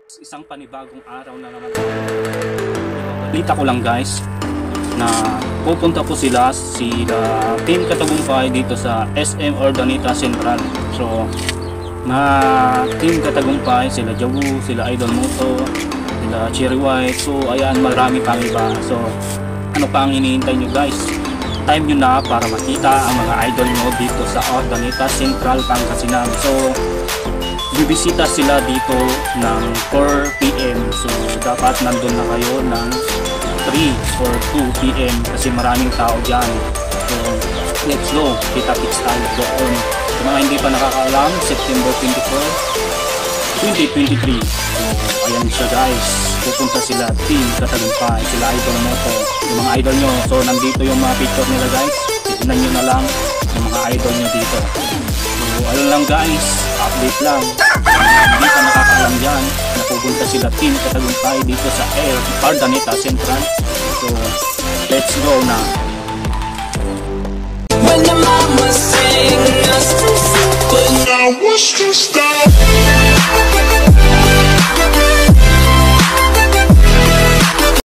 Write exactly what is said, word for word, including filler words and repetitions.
Isang panibagong araw na naman. Balita ko lang guys na pupunta po sila sila Team Katagumpay dito sa S M Urdaneta Central. So na Team Katagumpay, sila Jawu, sila Idol Moto, sila Cherry White. So ayan, marami pang iba. So ano pa ang hinihintay nyo guys? Time nyo na para makita ang mga idol nyo dito sa Urdaneta Central, Pangasinan. So bibisita sila dito ng four p m So dapat nandun na kayo ng three or two p m kasi maraming tao dyan. So let's go, kita-kits tayo doon. Sa mga hindi pa nakakaalam, September twenty-four, twenty twenty-three. So ayan siya guys, pupunta sila Team Katagumpay, sila Idol Moto, yung mga idol nyo. So nandito yung mga picture nila guys, tignan nyo na lang yung mga idol nyo dito. So ayun lang guys, update lang. Hindi ka nakakaalam dyan, napupunta sila Team Katagumpay dito sa Urdaneta Central. So let's go na.